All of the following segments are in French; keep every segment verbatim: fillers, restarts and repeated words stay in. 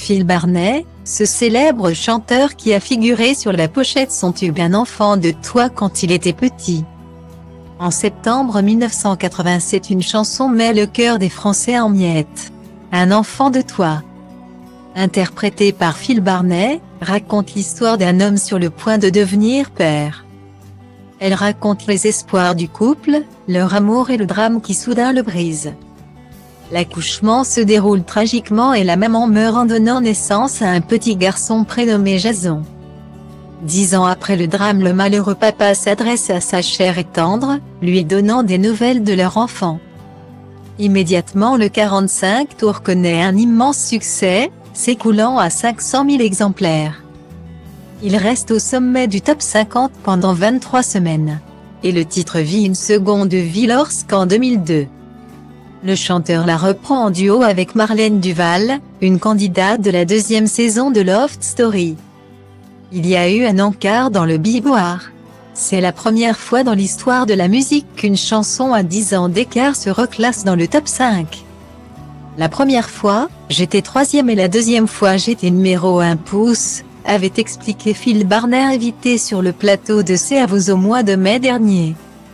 Phil Barnet, ce célèbre chanteur qui a figuré sur la pochette son tube Un enfant de toi quand il était petit. En septembre mille neuf cent quatre-vingt-sept, une chanson met le cœur des Français en miettes. Un enfant de toi, interprété par Phil Barnet, raconte l'histoire d'un homme sur le point de devenir père. Elle raconte les espoirs du couple, leur amour et le drame qui soudain le brise. L'accouchement se déroule tragiquement et la maman meurt en donnant naissance à un petit garçon prénommé Jason. Dix ans après le drame, le malheureux papa s'adresse à sa chère et tendre, lui donnant des nouvelles de leur enfant. Immédiatement, le quarante-cinq tours connaît un immense succès, s'écoulant à cinq cent mille exemplaires. Il reste au sommet du top cinquante pendant vingt-trois semaines. Et le titre vit une seconde vie lorsqu'en deux mille deux, le chanteur la reprend en duo avec Marlène Duval, une candidate de la deuxième saison de Love Story. Il y a eu un encart dans le Billboard. C'est la première fois dans l'histoire de la musique qu'une chanson à dix ans d'écart se reclasse dans le top cinq. La première fois, j'étais troisième et la deuxième fois j'étais numéro un pouce, avait expliqué Phil Barnet, invité sur le plateau de C'est à vous au mois de mai dernier.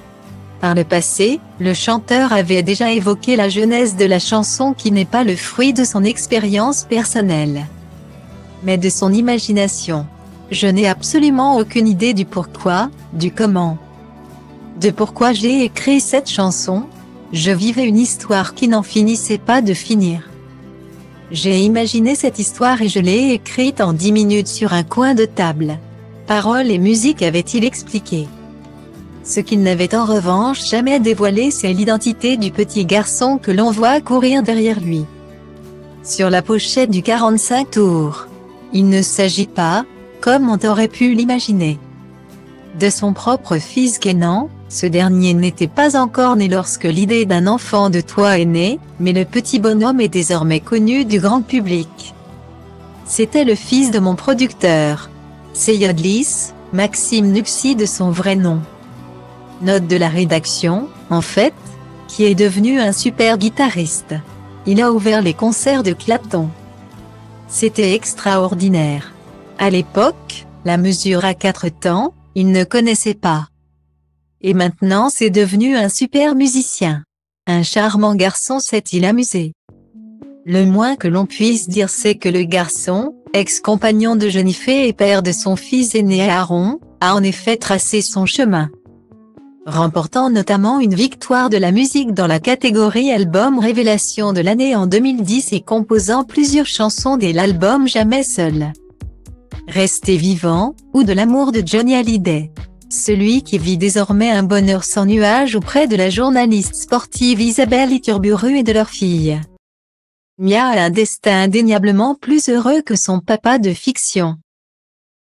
Par le passé, le chanteur avait déjà évoqué la genèse de la chanson qui n'est pas le fruit de son expérience personnelle, mais de son imagination. Je n'ai absolument aucune idée du pourquoi, du comment. De pourquoi j'ai écrit cette chanson. Je vivais une histoire qui n'en finissait pas de finir. J'ai imaginé cette histoire et je l'ai écrite en dix minutes sur un coin de table. Paroles et musique, avait-il expliqué. Ce qu'il n'avait en revanche jamais dévoilé, c'est l'identité du petit garçon que l'on voit courir derrière lui. Sur la pochette du quarante-cinq tours, il ne s'agit pas, comme on aurait pu l'imaginer, de son propre fils Kenan. Ce dernier n'était pas encore né lorsque l'idée d'un enfant de toi est née, mais le petit bonhomme est désormais connu du grand public. C'était le fils de mon producteur, Seyodlis, Maxime Nuxi de son vrai nom. Note de la rédaction, en fait, qui est devenu un super guitariste. Il a ouvert les concerts de Clapton. C'était extraordinaire. À l'époque, la mesure à quatre temps, il ne connaissait pas. Et maintenant c'est devenu un super musicien. Un charmant garçon, s'est-il amusé. Le moins que l'on puisse dire, c'est que le garçon, ex-compagnon de Jennifer et père de son fils aîné Aaron, a en effet tracé son chemin, remportant notamment une victoire de la musique dans la catégorie Album Révélation de l'année en deux mille dix et composant plusieurs chansons dès l'album Jamais seul, Rester vivant, ou de l'amour de Johnny Hallyday. Celui qui vit désormais un bonheur sans nuage auprès de la journaliste sportive Isabelle Iturburu et de leur fille. Mia a un destin indéniablement plus heureux que son papa de fiction.